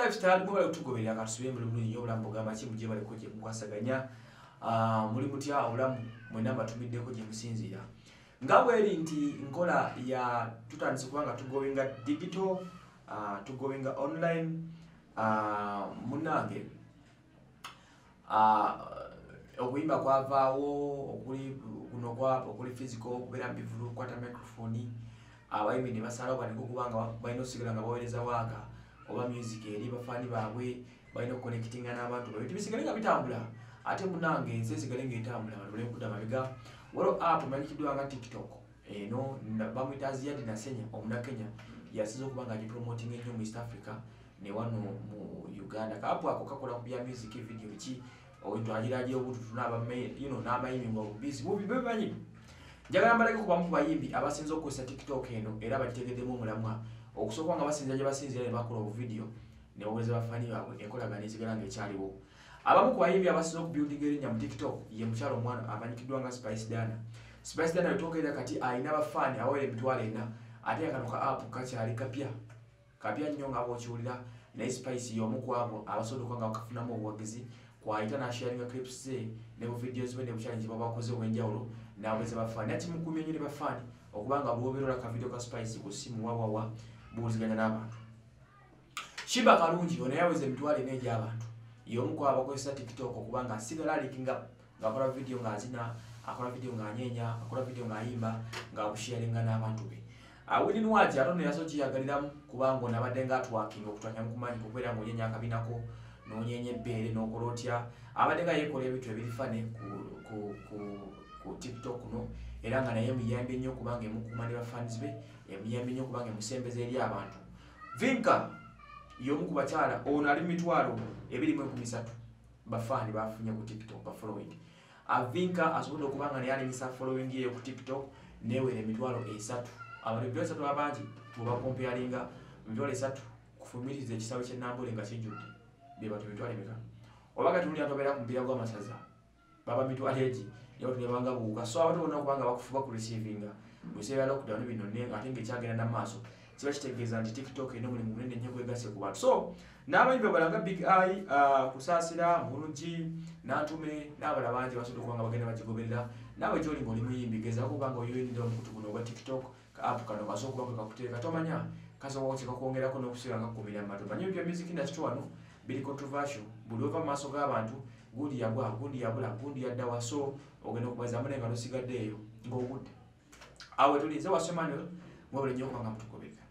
lifestyle mwe tugoberera katusibe mu bulungi obulambo gamba ki muje bale ko je mukwasaganya muri mutya obulamu mwena batumiddeko je musinzira ngabweri nti nkola ya tutandise kubanga tugowinga digital tugowinga online munange okuyimba kwavaawo okuli physical okubera mbivulu kwata microphone abayimbi ne basalawo baniko kubanga balina osigala nga baweereza waaga oba music eri bafani baabwe balina okuconnectinga n'abantu babwe bisigale nga bitambula ate munange nze sigale ng'etambula abantu bale kudda mabega waliwo app emanyikiddwa nga TikTok eno bamwita Ziyad Nasenya omunakenya yasize okuba nga agipromoting ennyo mu East Africa ne wano mu Uganda kaapu ako kakola ku bya music video ki oyitwaliraje obututu n'abayimbi ng'obubizi bubi bebanyi njagala mbalage ku bamu ku bayimbi abasinze okukozesa TikTok eno era bagitegeddemu omulamwa okusooka nga basinza gye basinzira ne bakola obuvidiyo ne baweza bafani baabwe enkolagana esigala ng'ekyaliwo abamu ku bayimbi abasinze okubuildinga erinnya mu TikTok ye mukyalo omwana amanyikiddwa nga Spice Dana. Spice Dana yetwogerera kati alina abafaani awawera emitwalo 4 ate akano ka app kakyali kapya nnyo nga bw'okiwulira naye Spice y'omu ku abo abasobola okuba nga bakafunamu obuwagizi kwayita n'asharinga clips ze ne bu videos be ne bu challenge baba bakoze obw'enjawulo n'abaweza bafaani ati mukumye nnyo ne bafaani okuba nga bw'obeera ka video ka Spice ku ssimu wawawa buwuliziganya n'abantu. Shiba Kalungi ono yaweza emitwalo 4 egy'abantu y'omu ku abakozesa TikTok okuba nga asigala alikinga ng'akola video ng'azina akola video ng'anyeenya akola video ng'ayimba ng'abusharinga n'abantu be. Winnie Nwati ate ono yaso kiyagaliramu kubanga ono abadde ng'atwakinga okutwanya mu kumanyi kubeera ng'onyeenya akabinako n'onyeenya ebbeere n'okola otya abadde nga yeekola ebintu ebirifane ku TikTok kuno era nga naye muyambe nnyo kubanga emukuuma ne bafans be emuyambe nnyo kubanga emusembeza eri abantu. Vinka y'omu ku bakyala ono ali mu mitwalo 23 bafaani bafunye ku TikTok bafollowing. Vinka asobodde okuba nga naye alimisa following ye ku TikTok newera emitwalo 3 abantu emitwalo 3 abangi bwebakompeyalinga emitwalo 3 kufumiriza ekisaawe ky'ennambule nga kijjudde bye bantu emitwalo emeka oba gatunulira tobeera ku mupiira gw'amasaza baba mitwalo egi yabatunebanga buwuka so abantu bonna okubanga bakufuba ku receivinga mu biseera bya lockdown bino ate ng'ekyagenda n'amaaso kiba kitegeeza nti TikTok eno mulimu munene nnyo gwegase ku bantu so n'abayimbi abalanga Big Eye kusaasira Mulungi n'Antume n'abalala bangi basobola okuba nga bagenda bagigoberera naawe gy'oli ng'oli muyimbi gezaako okuba nga oyoyinira omukutu guno ogwa TikTok ka app kano kasobola okuba kekakuteeka tomanya kasobola kikakwongerako n'okusiba nga kukomera mu matu manyi ebya music industry wano biri controversial buli ova mu maaso g'abantu gundi yagwa gundi yabula gundi yaddawa so ogenda okubazaamu naye nga tosigaddeeyo ng'ogudde awe tulinze wa Emmanuel mwebale nnyo okuba nga mutukobeka.